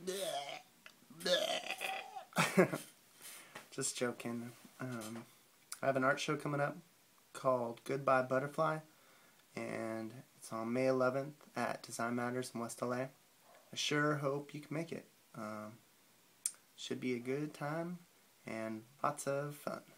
Just joking. I have an art show coming up called Goodbye Butterfly, and it's on May 11th at Design Matters in West LA. I sure hope you can make it. Should be a good time and lots of fun.